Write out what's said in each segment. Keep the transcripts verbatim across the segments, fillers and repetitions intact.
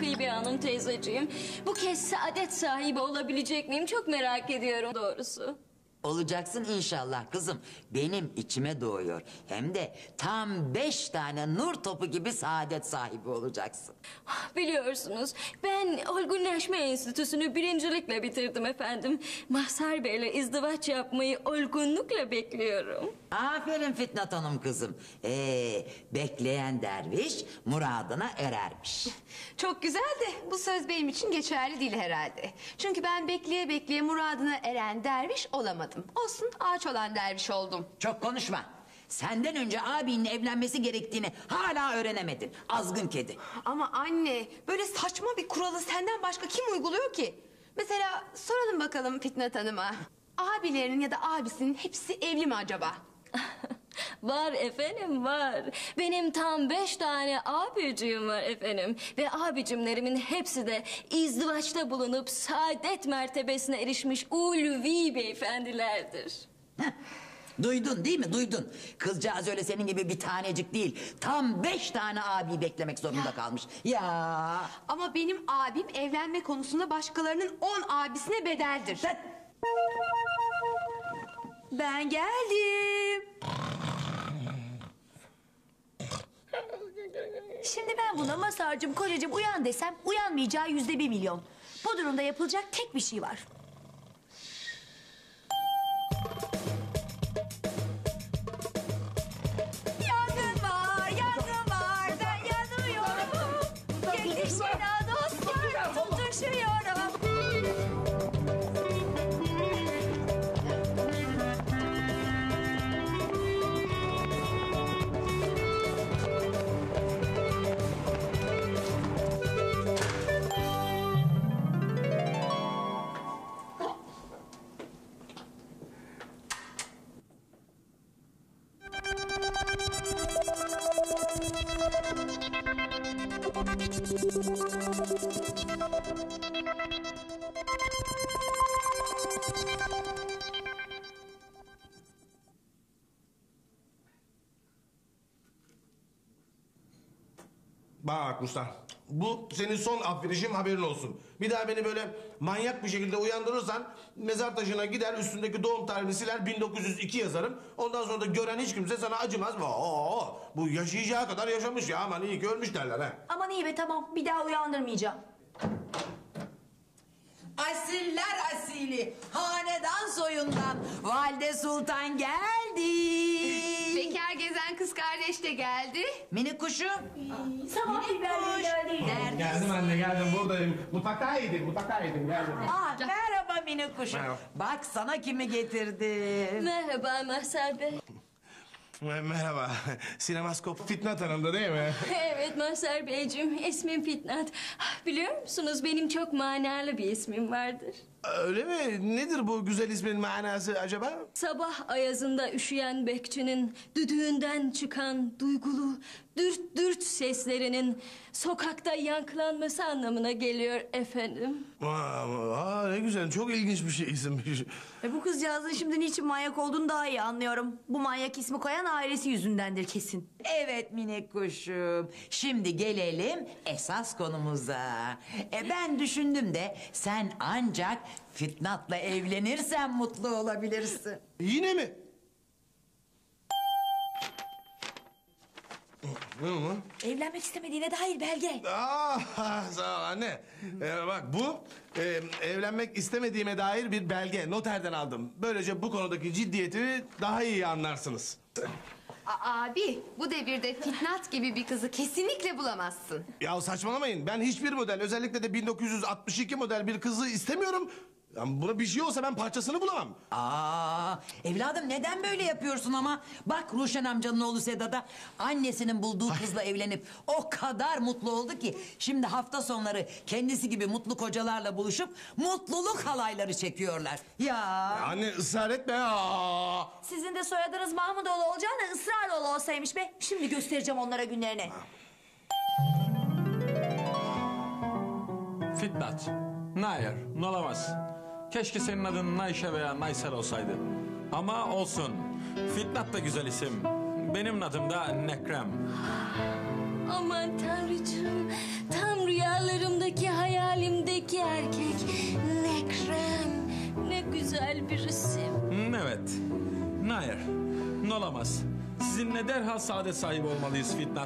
Kıybe Hanım teyzeciğim. Bu kez saadet sahibi olabilecek miyim? Çok merak ediyorum doğrusu. Olacaksın inşallah kızım. Benim içime doğuyor. Hem de tam beş tane nur topu gibi saadet sahibi olacaksın. Biliyorsunuz ben olgunlaşma enstitüsünü birincilikle bitirdim efendim. Mazhar Bey'le izdivaç yapmayı olgunlukla bekliyorum. Aferin Fitnat Hanım kızım. Ee, bekleyen derviş muradına erermiş. Çok güzel de bu söz benim için geçerli değil herhalde. Çünkü ben bekleye bekleye muradına eren derviş olamadım. Olsun, ağaç olan derviş oldum. Çok konuşma. Senden önce abinin evlenmesi gerektiğini hala öğrenemedin. Azgın kedi. Ama anne, böyle saçma bir kuralı senden başka kim uyguluyor ki? Mesela soralım bakalım Fitnat Hanım'a. Abilerinin ya da abisinin hepsi evli mi acaba? Var efendim var. Benim tam beş tane abicim var efendim. Ve abicimlerimin hepsi de izdivaçta bulunup saadet mertebesine erişmiş ulvi beyefendilerdir. Heh, duydun değil mi, duydun? Kızcağız öyle senin gibi bir tanecik değil. Tam beş tane abi beklemek zorunda Ya. kalmış. Ya. Ama benim abim evlenme konusunda başkalarının on abisine bedeldir. Sen... Ben geldim. Şimdi ben buna Mazhar'cığım, kocacığım uyan desem uyanmayacağı yüzde bir milyon. Bu durumda yapılacak tek bir şey var. Yangın var, yangın var, ben yanıyorum. Yetişin ha dostlar, tutuşuyorum. Bak Ruslan, bu senin son affedişim, haberin olsun. Bir daha beni böyle manyak bir şekilde uyandırırsan mezar taşına gider, üstündeki doğum tarihini siler, bin dokuz yüz iki yazarım. Ondan sonra da gören hiç kimse sana acımaz. Oo, bu yaşayacağı kadar yaşamış ya, aman iyi ki ölmüş derler ha. Aman iyi be, tamam, bir daha uyandırmayacağım. Asiller asili, hanedan soyundan Valide Sultan geldi. Bekar gezen kız kardeş de geldi. Minik kuşum. Sabah biberleri geldi. Neredesin? Geldim anne, geldim, buradayım. Mutfaktaydım, mutfaktaydım, geldim. Aa, merhaba minik kuşum. Merhaba. Bak sana kimi getirdim. Merhaba Mazhar Bey. Merhaba, sinemaskop Fitnat Hanım'da değil mi? Evet Mazhar Beyciğim, ismim Fitnat. Biliyor musunuz benim çok manalı bir ismim vardır. Öyle mi? Nedir bu güzel ismin manası acaba? Sabah ayazında üşüyen bekçinin düdüğünden çıkan duygulu dürt dürt seslerinin sokakta yankılanması anlamına geliyor efendim. Aa, aa, ne güzel, çok ilginç bir şey isimmiş. E bu kızcağızın şimdi niçin manyak olduğunu daha iyi anlıyorum. Bu manyak ismi koyan ailesi yüzündendir kesin. Evet minik kuşum. Şimdi gelelim esas konumuza. E ben düşündüm de sen ancak Fitnat'la evlenirsen mutlu olabilirsin. Yine mi? Ne o? Evlenmek istemediğine dair belge. Aa, sağ ol anne. Ee, bak bu e, evlenmek istemediğime dair bir belge. Noterden aldım. Böylece bu konudaki ciddiyetimi daha iyi anlarsınız. A- abi, bu devirde Fitnat gibi bir kızı kesinlikle bulamazsın. Ya saçmalamayın. Ben hiçbir model, özellikle de bin dokuz yüz altmış iki model bir kızı istemiyorum. Ya buna bir şey olsa ben parçasını bulamam. Aa, evladım neden böyle yapıyorsun ama? Bak Ruşen amcanın oğlu Sedat'a annesinin bulduğu kızla evlenip o kadar mutlu oldu ki şimdi hafta sonları kendisi gibi mutlu kocalarla buluşup mutluluk halayları çekiyorlar. Ya. Anne ısrar etme. Aa. Sizin de soyadınız Mahmudoğlu olacağına ısrarlı olsaymış be. Şimdi göstereceğim onlara günlerini. Fitnat. Hayır, olamaz. Keşke senin adın Nayşe veya Naysel olsaydı. Ama olsun. Fitnat da güzel isim. Benim adım da Nekrem. Aman tanrıcığım, tam rüyalarımda Hayır, olamaz. Sizinle derhal saadet sahibi olmalıyız Fitnat.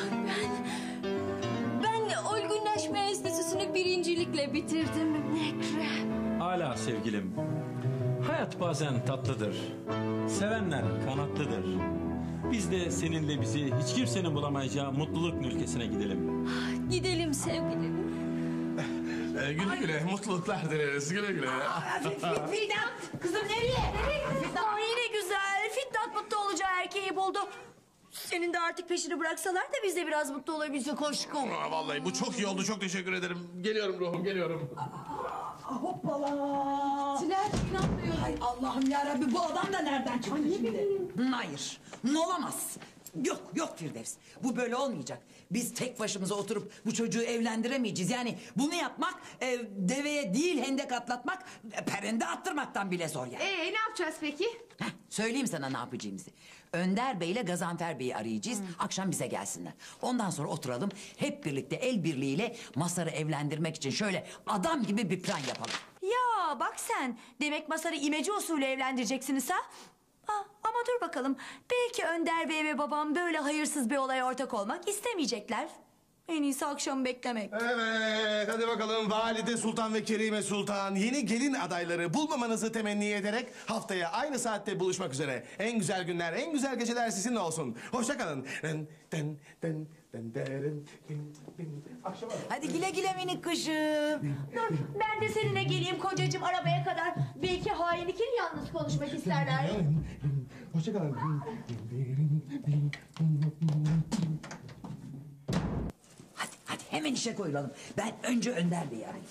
Ben olgunlaşma enstitüsünü birincilikle bitirdim Ekrem. Hala sevgilim. Hayat bazen tatlıdır. Sevenler kanatlıdır. Biz de seninle bizi hiç kimsenin bulamayacağı mutluluk ülkesine gidelim. Gidelim sevgilim. Ee, güle güle, mutluluklar dileriz. Güle güle. Fitnat kızım nereye? Nereye gidiyorsun? Aa, yine güzel. Fitnat mutlu olacağı erkeği buldu. Senin de artık peşini bıraksalar da biz de biraz mutlu olabilsek aşkım. Aa, vallahi bu çok iyi oldu. Çok teşekkür ederim. Geliyorum ruhum, geliyorum. Hoppala. Tülay inanmıyorum. Hay Allah'ım yarabbi bu adam da nereden çıktı şimdi? Hayır, olamaz. Yok, yok Firdevs. Bu böyle olmayacak. Biz tek başımıza oturup bu çocuğu evlendiremeyeceğiz. Yani bunu yapmak e, deveye değil hendek atlatmak, e, perende attırmaktan bile zor yani. Ee ne yapacağız peki? Heh, söyleyeyim sana ne yapacağımızı. Önder Bey ile Gazanfer Bey'i arayacağız. Akşam bize gelsinler. Ondan sonra oturalım. Hep birlikte el birliğiyle Masar'ı evlendirmek için şöyle adam gibi bir plan yapalım. Ya bak sen. Demek Masar'ı imece usulü evlendireceksiniz ha? Ha, ama dur bakalım. Belki Önder Bey ve babam böyle hayırsız bir olaya ortak olmak istemeyecekler. En iyisi akşamı beklemek. Evet, hadi bakalım Valide Sultan ve Kerime Sultan yeni gelin adayları bulmamanızı temenni ederek haftaya aynı saatte buluşmak üzere. En güzel günler, en güzel geceler sizinle olsun. Hoşça kalın. Den, den, den, den, derin, din, din. Akşama. Hadi güle güle minik kuşum. Dur ben de seninle geleyim kocacığım arabaya kadar. Belki hain ikili yalnız konuşmak isterler. Hoşça kalın. Hadi, hadi hemen işe koyulalım. Ben önce Önder Bey'i arayayım.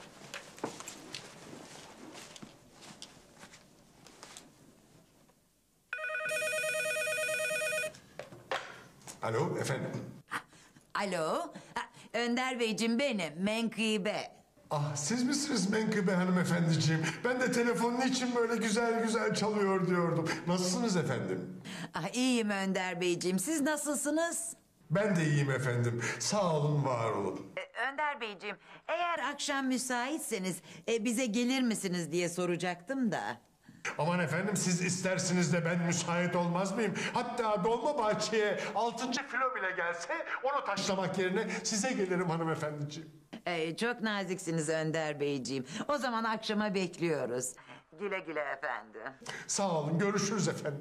Alo efendim. Alo, ha, Önder Beyciğim benim, Menkıbe. Ah siz misiniz Menkıbe hanımefendiciğim? Ben de telefonun için böyle güzel güzel çalıyor diyordum. Nasılsınız efendim? Ah, iyiyim Önder Beyciğim, siz nasılsınız? Ben de iyiyim efendim. Sağ olun, var olun. Ee, Önder Beyciğim, eğer akşam müsaitseniz e, bize gelir misiniz diye soracaktım da. Aman efendim siz istersiniz de ben müsait olmaz mıyım? Hatta Dolmabahçe'ye altıncı filo bile gelse onu taşlamak yerine size gelirim hanımefendiciğim. Ee, çok naziksiniz Önder Beyciğim. O zaman akşama bekliyoruz. Güle güle efendim. Sağ olun, görüşürüz efendim.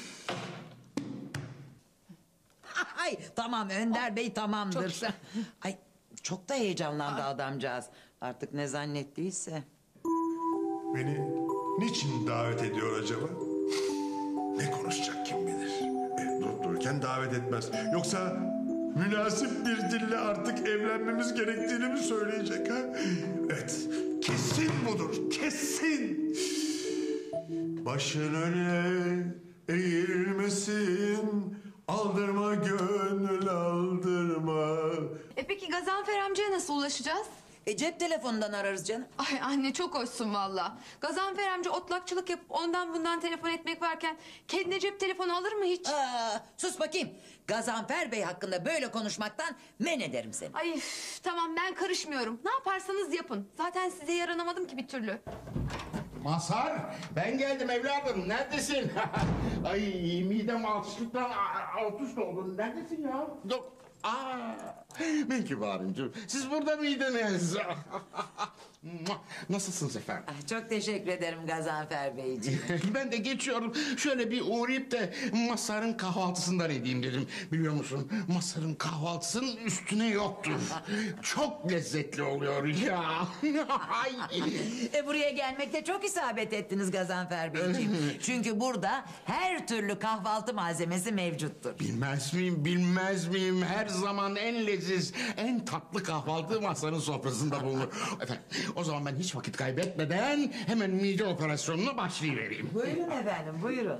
Ay tamam Önder Bey tamamdır. Çok güzel. Ay çok da heyecanlandı adamcağız. Artık ne zannettiyse. Beni niçin davet ediyor acaba? Ne konuşacak kim bilir. E, durup dururken davet etmez. Yoksa münasip bir dille artık evlenmemiz gerektiğini mi söyleyecek ha? Evet, kesin budur, kesin. Başın öne eğilmesin, aldırma gönül aldırma. E peki Gazanfer amcaya nasıl ulaşacağız? E cep telefonundan ararız canım. Ay anne çok hoşsun valla. Gazanfer amca otlakçılık yapıp ondan bundan telefon etmek varken kendine cep telefonu alır mı hiç? Aa, sus bakayım. Gazanfer Bey hakkında böyle konuşmaktan men ederim seni. Ay üf, tamam ben karışmıyorum. Ne yaparsanız yapın. Zaten size yaranamadım ki bir türlü. Mazhar, ben geldim evladım. Neredesin? Ay midem alçıklıktan alt üst oldu. Neredesin ya? Yok. Aa, Menkıbe Hanımcığım, siz burada mıydınız? Nasılsınız efendim? Ah, çok teşekkür ederim Gazanfer Beyciğim. Ben de geçiyorum. Şöyle bir uğrayıp da Mazhar'ın kahvaltısından edeyim dedim. Biliyor musun? Mazhar'ın kahvaltısının üstüne yoktur. Çok lezzetli oluyor ya. Ay. E buraya gelmekte çok isabet ettiniz Gazanfer Beyciğim. Çünkü burada her türlü kahvaltı malzemesi mevcuttur. Bilmez miyim, bilmez miyim? Her zaman en leziz, en tatlı kahvaltı Mazhar'ın sofrasında bulunur. Efendim, o zaman ben hiç vakit kaybetmeden hemen mide operasyonuna başlayıvereyim. Buyurun efendim, buyurun.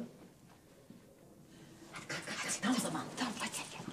Hadi, hadi, tam zaman, tam hadi.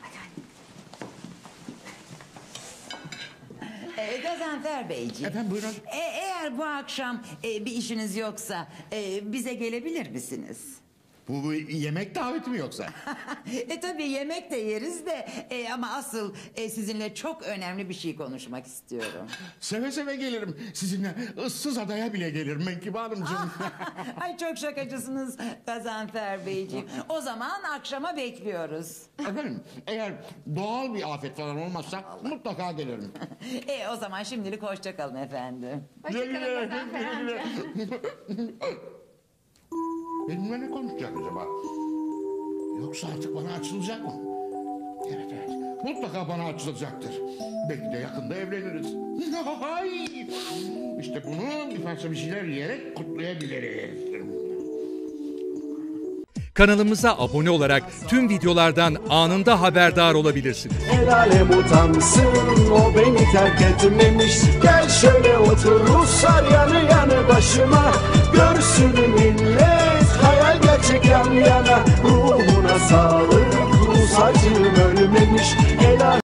Ee, Gazanfer Beyciğim. Efendim, buyurun. E, eğer bu akşam e, bir işiniz yoksa e, bize gelebilir misiniz? Bu, bu yemek daveti mi yoksa? E tabii yemek de yeriz de e, ama asıl e, sizinle çok önemli bir şey konuşmak istiyorum. Seve seve gelirim. Sizinle ıssız adaya bile gelirim Menkıbe Hanımcığım. Ay çok şakacısınız Gazanfer Beyciğim. O zaman akşama bekliyoruz. Efendim eğer doğal bir afet falan olmazsa mutlaka gelirim. E o zaman şimdilik hoşça kalın efendim. Hoşçakalın Gazanfer amca. Benimle ne konuşacak acaba? Yoksa artık bana açılacak mı? Evet evet. Mutlaka bana açılacaktır. Belki de yakında evleniriz. Hay! İşte bunu bir parça bir şeyler yiyerek kutlayabiliriz. Kanalımıza abone olarak tüm videolardan anında haberdar olabilirsiniz. El alem utansın, o beni terk etmemiş. Gel şöyle otur Ruslar yanı yanı başıma. Görsün millet hayal gerçek yan yana. Ruhuna sağlık, Rus acım ölmemiş. El alem